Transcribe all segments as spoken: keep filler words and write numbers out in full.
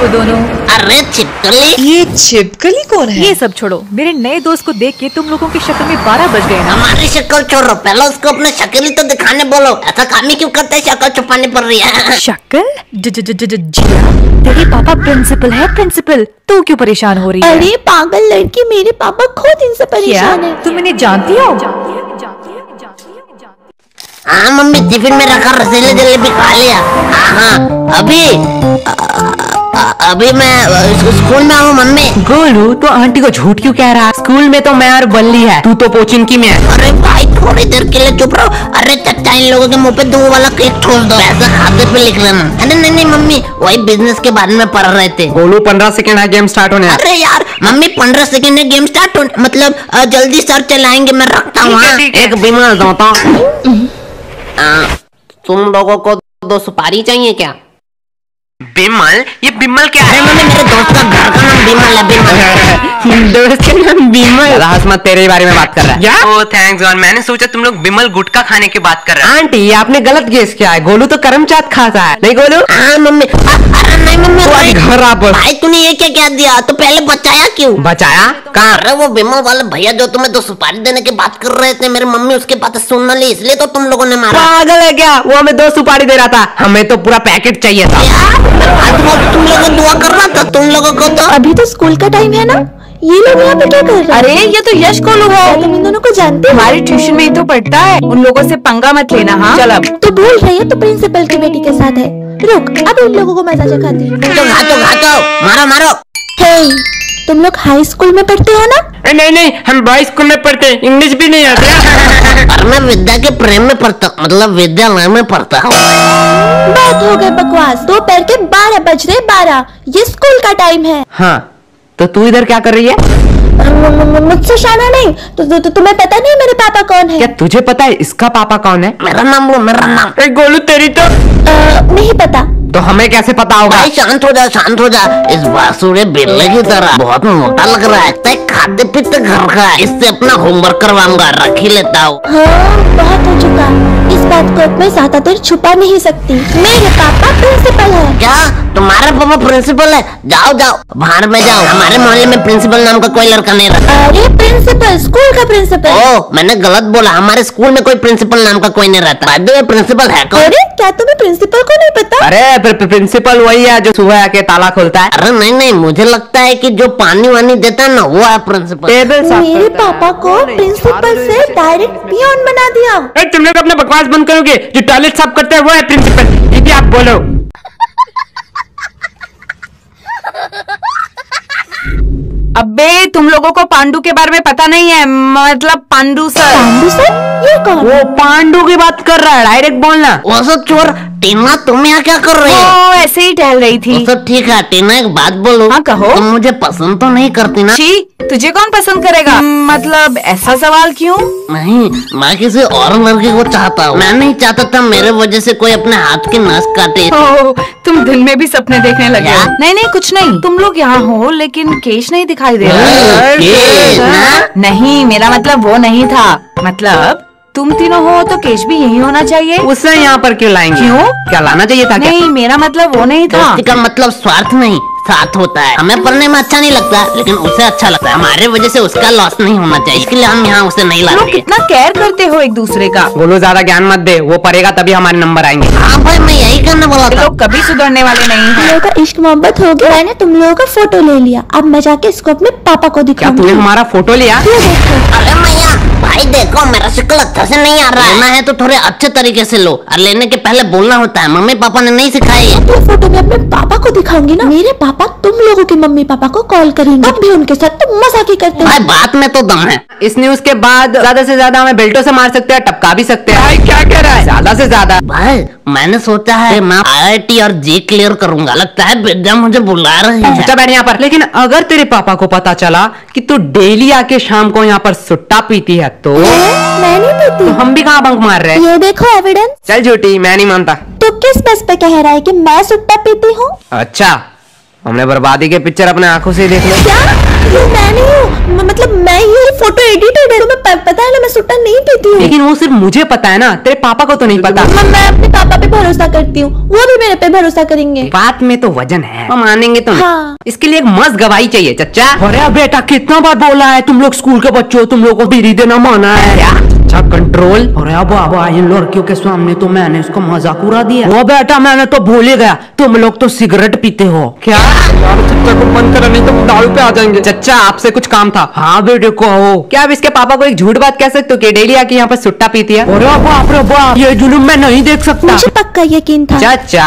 वो दोनों? अरे छिपकली। ये छिपकली कौन है? ये सब छोड़ो, मेरे नए दोस्त को देख के तुम लोगों की शक्ल में बारह बज गए ना। हमारी शक्ल छोड़ो, पहले उसको अपने शक्ल ही तो दिखाने बोलो। ऐसा काम ही क्यों करते हैं, शक्ल छुपानी पड़ रही है। शक्ल? जिया, तेरे पापा प्रिंसिपल है, प्रिंसिपल। तू क्यों परेशान हो रही है? अरे पागल लड़की, मेरे पापा खुद इनसे परेशान है। तुम इन्हें जानती हो? हाँ मम्मी, टिफिन में रखा रसीले जलेबी खा लिया। हाँ हाँ अभी अभी मैं स्कूल में हूँ मम्मी। गोलू तो आंटी को झूठ क्यों कह रहा है? स्कूल में तो मैं और बल्ली है, तू तो पोचिंकी में है। अरे भाई थोड़ी देर के लिए चुप रहो। अरे चचा, इन लोगों के मुंह पे दो वाला केक छोड़ दो, ऐसा खाते पे लिख लेना। अरे नहीं नहीं मम्मी, वही बिजनेस के बारे में पढ़ रहे थे। गोलू पंद्रह सेकंड है गेम स्टार्ट होने। अरे यार मम्मी, पंद्रह सेकंड है गेम स्टार्ट होने, मतलब आ, जल्दी सर चलाएंगे, मैं रखता हूँ। एक बीमार होता तुम लोगों को दो सुपारी चाहिए क्या? बिमल? ये बिमल क्या है? मम्मी मेरे दोस्त का घर का नाम बिमल है। बिमल दोस्त का नाम बिमल? राज मत तेरे बारे में बात कर रहा है। ओह थैंक्स गॉड, मैंने सोचा तुम लोग बिमल गुटखा खाने की बात कर रहे हैं। आंटी आपने गलत गेस किया है, गोलू तो करमचाट खाता है। नहीं गोलू? हाँ मम्मी। अरे नहीं मम्मी, घर वापस। भाई तूने ये क्या क्या दिया? तो पहले बचाया क्यों? बचाया कहाँ? अरे वो बिमल वाले भैया जो तुम्हें दो सुपारी देने की बात कर रहे थे, मेरी मम्मी उसके बात सुन ली, इसलिए तो तुम लोगों ने मारा। पागल है क्या? वो हमें दो सुपारी दे रहा था, हमें तो पूरा पैकेट चाहिए था। तुम लोगों को दुआ कर रहा था तुम लोगों को तो। अभी तो स्कूल का टाइम है ना, ये लोग यहाँ पे क्या कर रहे हैं? अरे ये तो यश गोलू है, तुम इन दोनों को जानते हो? हमारे ट्यूशन में ही तो पढ़ता है। उन लोगों से पंगा मत लेना। हाँ चल अब। तो भूल रही है, तो प्रिंसिपल की बेटी के साथ है। रुक, अब इन लोगों को मजा चखाती हूँ। तो घातो घातो मारो मारो। हे, तुम लोग हाई स्कूल में पढ़ते हो ना? नहीं नहीं, हम बॉयज स्कूल में पढ़ते, इंग्लिश भी नहीं आता। और मैं विद्या के प्रेम में पढ़ता, मतलब विद्यालय में पढ़ता हूँ। बात हो गई बकवास। दोपहर के बारह बज रहे, बारह। ये स्कूल का टाइम है। हाँ तो तू इधर क्या कर रही है? मुझसे शाना नहीं तो, तो, तो तुम्हें पता नहीं मेरे पापा कौन है? क्या तुझे पता है इसका पापा कौन है? मेरा नाम लो, मेरा नाम। ए गोलू तेरी तो आ, नहीं पता। तो हमें कैसे पता होगा? भाई शांत हो जा, शांत हो जा। इस बासुरे बिल्ले की तरह बहुत मोटा लग रहा है, तय खाते पीते घर का है। इससे अपना होमवर्क करवाऊंगा, रख ही लेता हूँ। हाँ बहुत हो चुका, इस बात को मैं ज्यादा देर छुपा नहीं सकती। मेरे पापा प्रिंसिपल है। क्या तुम्हारे पापा प्रिंसिपल है? जाओ जाओ बाहर में जाओ, हमारे मोहल्ले में प्रिंसिपल नाम का कोई लड़का नहीं रहता। अरे प्रिंसिपल, स्कूल का प्रिंसिपल। ओ मैंने गलत बोला, हमारे स्कूल में कोई प्रिंसिपल नाम का कोई नहीं रहता। बाद में प्रिंसिपल है कौन? अरे क्या तुम्हें प्रिंसिपल को नहीं पता? अरे प्रिंसिपल वही है जो सुबह आके ताला खोलता है। अरे नहीं नहीं, मुझे लगता है कि जो पानी वानी देता है ना, वो है प्रिंसिपल। मेरे पापा को प्रिंसिपल से डायरेक्ट पियोन बना दिया। तुम लोग अपना बकवास बंद करोगे? जो टॉयलेट साफ करता है वो है प्रिंसिपल, ये भी आप बोलो। अबे तुम लोगों को पांडु के बारे में पता नहीं है, मतलब पांडु सर। पांडु सर? ये कौन? वो पांडु की बात कर रहा है, डायरेक्ट बोलना। वो सब छोड़, टीना तुम यहाँ क्या कर रही हो? ओ, ऐसे ही टहल रही थी। वो सब ठीक है, टीना एक बात बोलो। हाँ कहो। तुम मुझे पसंद तो नहीं करती ना? छी, तुझे कौन पसंद करेगा? मतलब ऐसा सवाल क्यों? नहीं, मैं किसी और लड़के को चाहता हूँ। मैं नहीं चाहता था मेरे वजह से कोई अपने हाथ की नस काटे। ओ, तुम दिन में भी सपने देखने लगे हो? नहीं नहीं कुछ नहीं, तुम लोग यहाँ हो लेकिन केश नहीं दिखाई दे रहा। केश ना? नहीं, मेरा मतलब वो नहीं था। मतलब तुम तीनों हो तो केश भी यही होना चाहिए। उसे यहाँ पर क्यों लाएंगे? क्यों? क्या लाना चाहिए था? नहीं, मेरा मतलब वो नहीं था। दोस्ती का मतलब स्वार्थ नहीं, साथ होता है। हमें पढ़ने में अच्छा नहीं लगता, लेकिन उसे अच्छा लगता है। हमारे वजह से उसका लॉस नहीं होना चाहिए, इसलिए हम यहाँ उसे नहीं लोग लाते। कितना केयर करते हो एक दूसरे का। बोलो ज्यादा ज्ञान मत दे, वो पढ़ेगा तभी हमारे नंबर आएंगे। हाँ भाई, मैं यही करने वाला था। लोग कभी सुधरने वाले नहीं तुम हैं। लोगों का इश्क मोहब्बत हो गया। मैंने तुम लोगों का फोटो ले लिया, अब मैं जाके इसको अपने पापा को क्या दिखाऊंगी। तूने हमारा फोटो लिया? ये देखो। अरे मैया, भाई देखो मेरा शक्ल अच्छा से नहीं आ रहा है। लेना है तो थोड़े अच्छे तरीके से लो, और लेने के पहले बोलना होता है। मम्मी पापा ने नहीं सिखाई है। तो फोटो में अपने पापा को दिखाऊंगी ना, मेरे पापा तुम लोगों के मम्मी पापा को कॉल करेंगे, तब भी उनके साथ तुम मजाक ही करते भाई हो। बात में तो दम है। इस न्यूज के बाद ज्यादा से ज्यादा हमें बेल्टों से मार सकते हैं, टपका भी सकते हैं। भाई क्या कह रहा है? ज्यादा से ज्यादा भाई मैंने सोचा है मैं आई आई टी और जे क्लियर करूंगा। लगता है विद्या मुझे बुला रही है। अच्छा बैठ यहाँ पर। लेकिन अगर तेरे पापा को पता चला कि तू डेली आके शाम को यहाँ पर सुट्टा पीती है तो मैं नहीं पीती। तो हम भी कहाँ बंक मार रहे हैं? ये देखो एविडेंस। चल झूठी, मैं नहीं मानता। तो किस बस पे कह रहा है कि मैं सुट्टा पीती हूँ? अच्छा हमने बर्बादी के पिक्चर अपने आंखों से देख लो। क्या ये मैं नहीं हूँ, म- मतलब मैं ये फोटो एडिटेड है। तुम्हें प- पता है ना मैं सुट्टा नहीं पीती हूँ। लेकिन वो सिर्फ मुझे पता है ना, तेरे पापा को तो नहीं पता। म- मैं अपने पापा पे भरोसा करती हूँ, वो भी मेरे पे भरोसा करेंगे। बात में तो वजन है, हम मानेंगे तो नहीं। हाँ। इसके लिए एक मस्त गवाही चाहिए चच्चा। अरे बेटा कितना बार बोला है, तुम लोग स्कूल के बच्चे हो, तुम लोग को बीड़ी देना माना है क्या? अच्छा कंट्रोल। अरे बाबा इन लड़कियों के सामने तो मैंने उसको मजाक उड़ा दिया। वो बेटा मैंने तो भूल ही गया, तुम लोग तो सिगरेट पीते हो क्या? यार चच्चा को बंद करा, नहीं तो दारू पे आ जाएंगे। चच्चा आपसे कुछ काम था। हाँ बेटे कहो। क्या आप इसके पापा को एक झूठ बात कह सकते हो कि डेली आके यहाँ पर सुट्टा पीती है? अरे बाप रे बाप, ये जुलूम मैं नहीं देख सकता। मुझे पक्का यकीन था। चाचा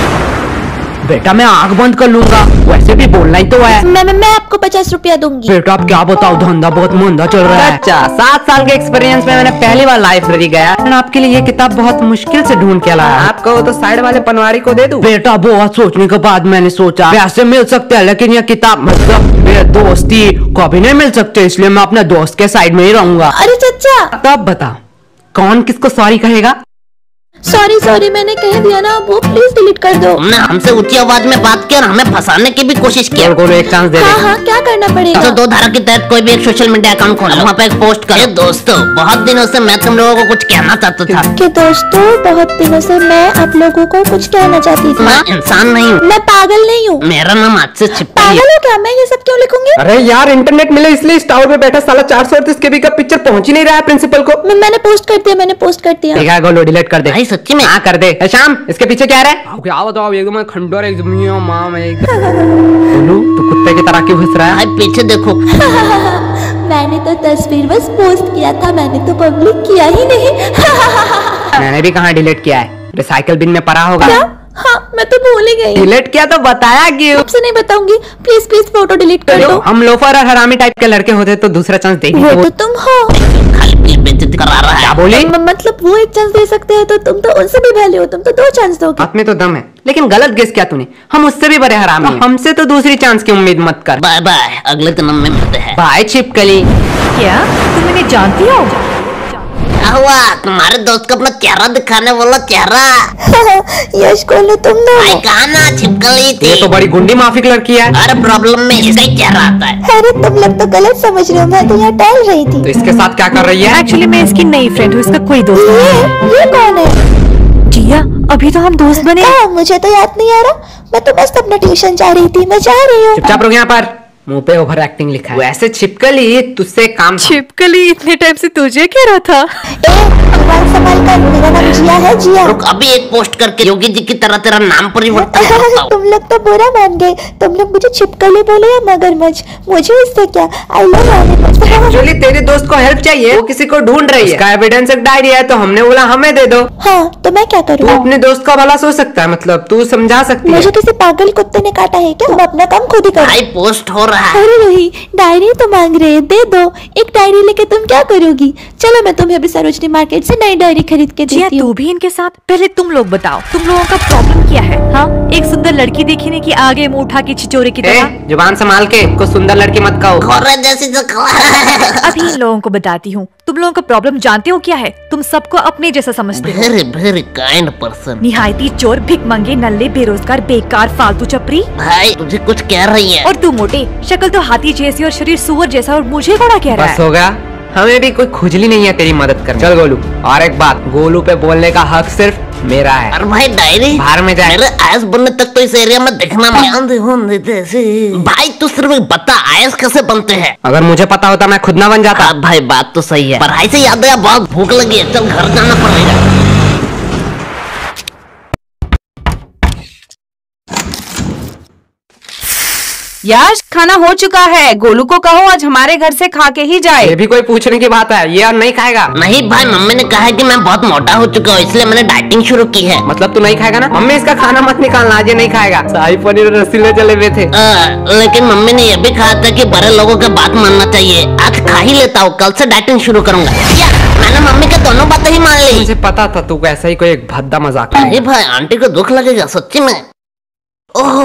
बेटा मैं आंख बंद कर लूंगा, वैसे भी बोलना ही तो है। मैं मैं, मैं आपको पचास रुपया दूंगी। बेटा आप क्या बताओ, धंधा बहुत मंदा चल रहा है। अच्छा सात साल के एक्सपीरियंस में मैंने पहली बार लाइब्रेरी गया और आपके लिए ये किताब बहुत मुश्किल से ढूंढ के लाया। आपको तो साइड वाले पनवारी को दे दूं? बेटा बहुत सोचने के बाद मैंने सोचा पैसे मिल सकते हैं, लेकिन ये किताब मतलब मेरे दोस्ती कभी नहीं मिल सकते, इसलिए मैं अपने दोस्त के साइड में ही रहूंगा। अरे चचा तब बता कौन किसको सॉरी कहेगा? सॉरी सॉरी मैंने कह दिया ना, वो प्लीज डिलीट कर दो। तुमने हमसे ऊंची आवाज में बात की और हमें फंसाने की भी कोशिश की। और को एक चांस दे हाँ दे। हाँ क्या करना पड़ेगा? तो दो धारा के तहत कोई भी एक सोशल मीडिया अकाउंट खोलो, वहाँ पे एक पोस्ट करो। दोस्तों बहुत दिनों से मैं तुम लोगों को कुछ कहना चाहता था। कि दोस्तों बहुत दिनों से मैं आप लोगों को कुछ कहना चाहती थी। मैं इंसान नहीं हूँ, मैं पागल नहीं हूँ। मेरा नाम आज से छिपकली है। पागल हो क्या? मैं ये सब क्यों लिखूंगी? अरे यार इंटरनेट मिले इसलिए इस टावर पे बैठा साला चार सौ अड़तीस के बी का पिक्चर पहुंच ही नहीं रहा है प्रिंसिपल को। मैं, मैंने पोस्ट कर दिया, मैंने पोस्ट कर दिया। ठीक है गोलू डिलीट कर दे। भाई सच्ची में? हाँ कर दे। ए, शाम इसके पीछे क्या है? क्या बताओ एकदम खंडोर एकदम माँ में गोलू तो कुत्ते की तरह क्यों घुस रहा है? भाई पीछे देखो। मैंने तो तस्वीर बस पोस्ट किया था, मैंने तो पब्लिक किया ही नहीं। मैंने भी कहाँ डिलीट किया है, रिसाइकल बिन में पड़ा होगा। क्या? हाँ मैं तो भूल ही गई। डिलीट किया तो बताया क्यों? आपसे नहीं बताऊंगी, प्लीज प्लीज फोटो डिलीट कर दो। हम लोफर और हरामी टाइप के लड़के होते तो दूसरा चांस देंगे। वो तो तुम हो। खाली बेइज्जती करा रहा है। क्या बोली? म- मतलब वो एक चांस दे सकते हैं तो तुम तो उनसे भी भले हो, तुम तो दो चांस दोगे। बात में तो दम है, लेकिन गलत गेस किया तूने। हम उससे भी बड़े हरामी हैं। हमसे तो दूसरी चांस की उम्मीद मत कर। बाय बाय, अगले जन्म में मिलते हैं। बाय छिपकली। क्या तुम इन्हें जानती हो? क्या हुआ? तुम्हारे दोस्त को अपना चेहरा दिखाने वाला चेहरा। यश कोलू तुम दो। भाई कहा ना छिपकली थी। ये तो बड़ी गुंडी माफिक लड़की है। हर प्रॉब्लम में इसका ही चेहरा आता है। अरे तुम लोग तो गलत समझ रहे हो, मैं तो यहाँ टहल रही थी। तो इसके साथ क्या कर रही है? एक्चुअली मैं इसकी नई फ्रेंड हूँ, इसका कोई दोस्त नहीं ये ये कौन है? है। जिया अभी तो हम दोस्त बने। हाँ, मुझे तो याद नहीं आ रहा, मैं तो बस अपना ट्यूशन जा रही थी, मैं जा रही हूँ। चुपचाप रुक यहाँ पर, मुंह पे ओवर एक्टिंग लिखा है। वैसे छिपकली तुझसे काम था। छिपकली इतने टाइम से तुझे कह रहा था। ए, जुबान संभाल कर, मेरा नाम जिया है, जिया। रुक अभी एक पोस्ट करके योगी जी की तरह तेरा नाम परिवर्तन करता हूँ। तुम लोग तो बुरा मान गए, तुम लोग मुझे छिपकली बोले या मगरमच्छ, मुझे इससे क्या। I love animals. एक्चुअली तेरे दोस्त को हेल्प चाहिए, वो किसी को ढूंढ रही है। उसका एविडेंस एक डायरी है तो हमने बोला हमें दे दो। हाँ तो मैं क्या तू करूँ? अपने दोस्त का भला सोच सकता है, मतलब तू समझा सकती है। मुझे किसी पागल कुत्ते ने काटा है क्या? तुम अपना काम खुद ही करो। भाई पोस्ट हो रहा है। अरे रोही, डायरी तो मांग रहे हैं, दे दो। एक डायरी लेके तुम क्या करोगी? चलो मैं तुम्हें अभी सरोजनी मार्केट से नई डायरी खरीद के जिया देती तू हूँ। भी इनके साथ। पहले तुम लोग बताओ, तुम लोगों का प्रॉब्लम क्या है? हाँ एक सुंदर लड़की देखी नहीं कि आगे मुंह उठा के छिचोरे की ए, तरह। जुबान संभाल के, को सुंदर लड़की मत कहो। खोरे जैसी जो अभी इन लोगों को बताती हूँ। तुम लोगों का प्रॉब्लम जानते हो क्या है? तुम सबको अपने जैसा समझते हो। Very very kind person. निहायती चोर, भिखमंगे, नल्ले, बेरोजगार, बेकार, फालतू चपरी। भाई तुझे कुछ कह रही है। और तू मोटे, शक्ल तो हाथी जैसी और शरीर सुअर जैसा, और मुझे घोड़ा कह रहा बस है। हो गया, हमें भी कोई खुजली नहीं है तेरी मदद करने। चल गोलू, और एक बात, गोलू पे बोलने का हक सिर्फ मेरा है। अरे भाई डायरी बाहर में जाए। मेरे आयस बनने तक तो इस एरिया में दिखना मैं। भाई तू सिर्फ एक बता आयस कैसे बनते हैं? अगर मुझे पता होता मैं खुद ना बन जाता। हाँ भाई बात तो सही है। पढ़ाई से याद आया, बहुत भूख लगी है, चल घर जाना पड़ेगा। यार खाना हो चुका है, गोलू को कहो आज हमारे घर से खा के ही जाए। ये भी कोई पूछने की बात है? ये और नहीं खाएगा? नहीं भाई मम्मी ने कहा है कि मैं बहुत मोटा हो चुका हूँ, इसलिए मैंने डाइटिंग शुरू की है। मतलब तू नहीं खाएगा ना? मम्मी इसका खाना मत निकालना, आज ये नहीं खाएगा। शाही पनीर और रसीले जले हुए थे। आ, लेकिन मम्मी ने यह भी कहा था कि बड़े लोगों की बात मानना चाहिए। आज खा ही लेता हूँ, कल से डाइटिंग शुरू करूंगा। या, मैंने मम्मी के दोनों बातें ही मान ली। मुझे पता था तू ऐसा ही कोई एक भद्दा मजाक अरे भाई आंटी को दुख लगेगा सच्ची में। ओह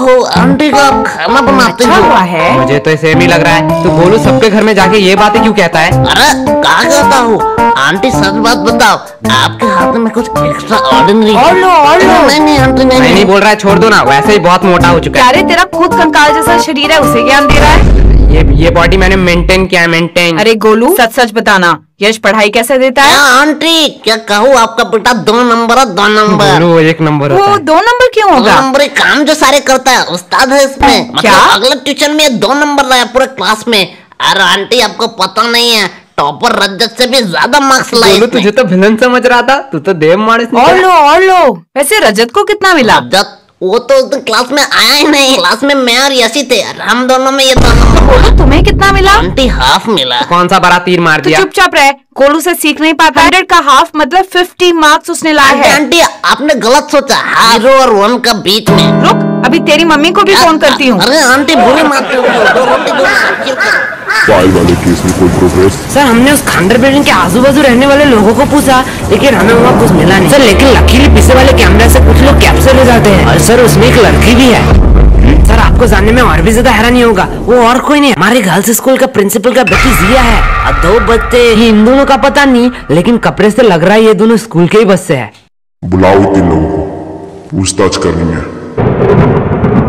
ओहो, आंटी का खाना बनाते अच्छा हो। हुआ है। मुझे तो सेम ही लग रहा है। तो गोलू सबके घर में जाके ये बातें क्यों कहता है? अरे कहा कहता हूँ, आंटी सच बात बताओ, आपके हाथ में कुछ एक्स्ट्रा ऑर्डिनरी? और लो और लो। नहीं नहीं आंटी नहीं, मैं नहीं बोल रहा है, छोड़ दो ना, वैसे ही बहुत मोटा हो चुका है। अरे तेरा खुद कंकाल जैसा शरीर है, उसे ज्ञान दे रहा है। ये ये बॉडी मैंने मेंटेन किया है, मेंटेन। अरे गोलू सच सच बताना, यश पढ़ाई कैसे देता है? क्या आंटी क्या कहूँ, आपका बेटा दो नंबर है, दो नंबर। गोलू एक नंबर वो होता है। दो नंबर क्यों दो होगा? नंबर एक काम जो सारे करता है, उस्ताद है इसमें। मतलब क्या? अगले ट्यूशन में दो नंबर लाया पूरे क्लास में। अरे आंटी आपको पता नहीं है, टॉपर रजत से भी ज्यादा मार्क्स लाए गोलू इसने। तुझे तो विलन समझ रहा था, तू तो देव माणस और निकला। लो और लो। वैसे रजत को कितना मिला? रजत वो तो उस दिन क्लास में आया ही नहीं। क्लास में मैं और यशी थे, और हम दोनों में ये दो नंबर गोलू हुआ। तुम्हें कितना मिला? आंटी हाफ मिला। कौन सा बड़ा तीर मार तो दिया? चुपचाप रहे, गोलू से सीख नहीं पाता। हंड्रेड का हाफ मतलब फिफ्टी मार्क्स उसने लाए आंटी हैं। आंटी आपने गलत सोचा, जीरो और वन का बीच में। रुक, अभी तेरी मम्मी को भी फोन करती हूँ। अरे आंटी बुरी मत करो, दो रोटी दो ना, फाइल वाले केस में कोई प्रोग्रेस? सर हमने उस खंडर बिल्डिंग के आजू बाजू रहने वाले लोगों को पूछा, लेकिन हमें वहाँ कुछ मिला नहीं। सर लेकिन लकीली पीछे वाले कैमरे से कुछ लोग कैप्चर हो जाते हैं, और सर उसमें एक लड़की भी है। सर आपको जानने में और भी ज्यादा हैरानी होगा, वो और कोई नहीं, हमारे गर्ल्स स्कूल का प्रिंसिपल का बेटी जिया है। और दो बच्चे, ये इन दोनों का पता नहीं, लेकिन कपड़े से लग रहा है ये दोनों स्कूल के ही बस से है। बुलाओ तीन लोगों को, पूछताछ करनी है।